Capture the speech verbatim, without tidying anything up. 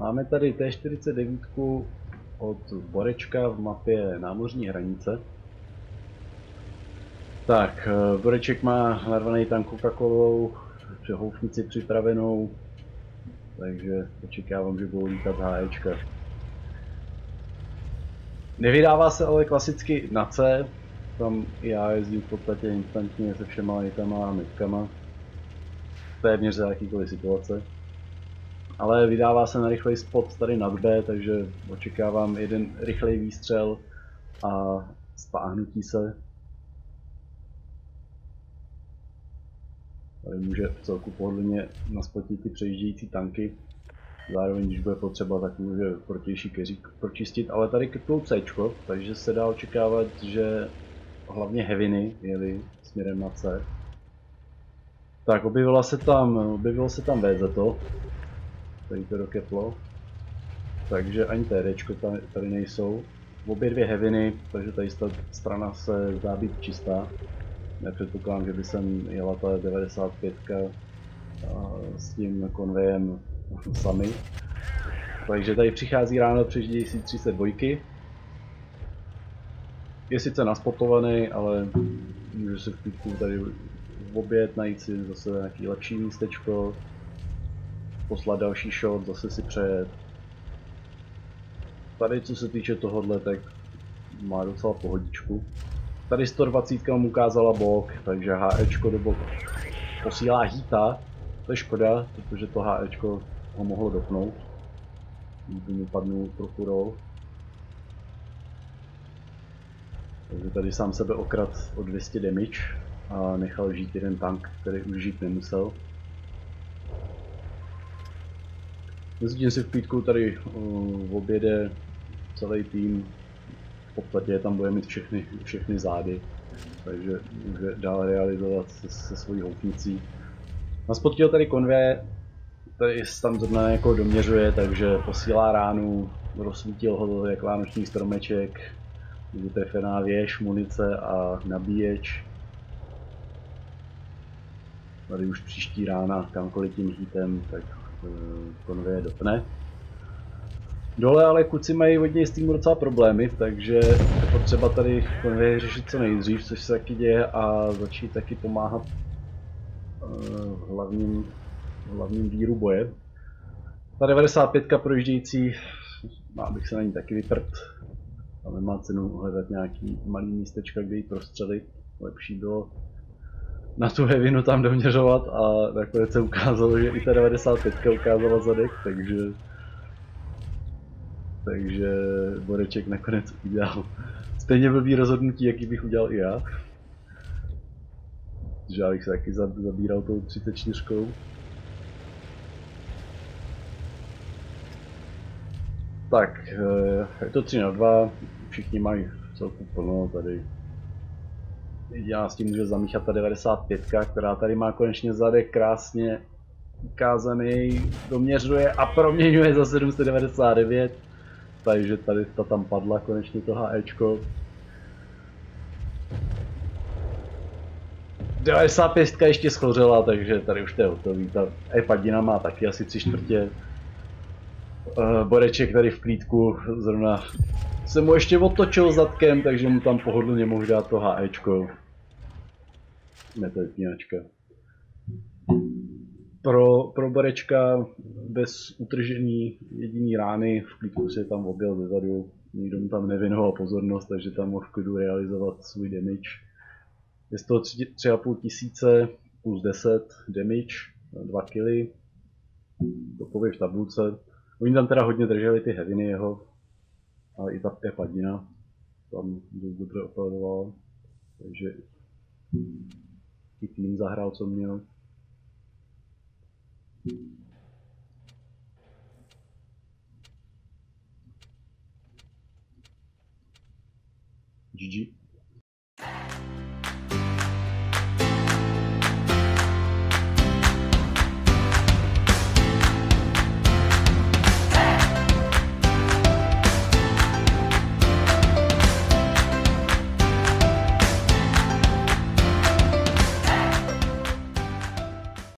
máme tady T čtyřicet devět od Borečka v mapě Námořní hranice. Tak, Boreček má narvaný tank Coca-Colou, houfnici připravenou, takže očekávám, že budou lítat HEčka. Nevydává se ale klasicky na C, tam já jezdím v podstatě instantně se všema hitama a metkama, téměř za jakýkoliv situace. Ale vydává se na rychlej spot tady nad B, takže očekávám jeden rychlej výstřel a stáhnutí se. Tady může v celku pohodlně naspotit ty přejíždějící tanky. Zároveň, když bude potřeba, tak může protější keřík pročistit, ale tady kryptou C, takže se dá očekávat, že hlavně heaviny jeli směrem na C. Tak objevilo se tam, objevilo se tam V Z to, tady to dokeplo, takže ani TDčko tady, tady nejsou. Obě dvě heaviny, takže tady ta strana se zdá být čistá. Nepředpokládám, že by sem jela ta devadesát pět s tím konvejem sami. Takže tady přichází ráno přejíždějící třicet dva. Je sice naspotovaný, ale může se v klidku tady obět, najít si zase nějaký lepší místečko, poslat další shot, zase si přejet. Tady co se týče tohohle, tak má docela pohodičku. Tady sto dvacet mu ukázala bok, takže HEčko do boku posílá hýta. To je škoda, protože to HEčko ho mohlo dopnout. Kdyby mu padnul trochu roll. Takže tady sám sebe okrad o dvě stě damage a nechal žít jeden tank, který už žít nemusel. Mezitím si v klídku tady uh, objede celý tým. V podstatě tam bude mít všechny, všechny zády, takže může dál realizovat se, se svojí houfnicí. Naspotil tady konvé, tady tam zrovna jako doměřuje, takže posílá ránu, rozsvítil ho jak vánoční stromeček, vytrefená věž, munice a nabíječ. Tady už příští rána kamkoliv tím hitem, tak konvé dopne. Dole ale kluci mají hodně s tím docela problémy, takže je potřeba tady konvej řešit co nejdřív, což se taky děje, a začít taky pomáhat v hlavním, v hlavním víru boje. Ta devadesát pět projíždějící, abych se na ní taky vyprt. Tam nemá cenu hledat nějaký malý místečka, kde ji prostřelit. Lepší bylo na tu heavinu tam doměřovat a nakonec se ukázalo, že i ta devadesát pět ukázala zadek, takže takže Boreček nakonec udělal stejně blbý rozhodnutí, jaký bych udělal i já. Že já bych se taky zabíral tou třicet čtyři. Tak, je to tři na dva, všichni mají celku plno tady. Já s tím může zamíchat ta devadesát pět, která tady má konečně zadek krásně ukázaný, doměřuje a proměňuje za sedm set devadesát devět. Takže tady ta tam padla konečně to HEčko. devadesát pět ještě schořela, takže tady už to je hotový. Ta E-padina má taky asi tři čtvrtě. Boreček tady v klídku zrovna se mu ještě otočil zadkem, takže mu tam pohodlně mohl dát to HEčko. Ne, to je pínačka. Pro, pro Borečka bez utržení jediný rány, v klídku se tam objel zezadu, nikdo mu tam nevěnoval pozornost, takže tam mohl v klidu realizovat svůj damage. Je z toho tři a půl tisíce plus deset damage, dva killy, topově v tabulce. Oni tam teda hodně drželi ty heaviny jeho, ale i ta padina tam dost dobře opadadovala, takže i tým zahrál, co měl. G G.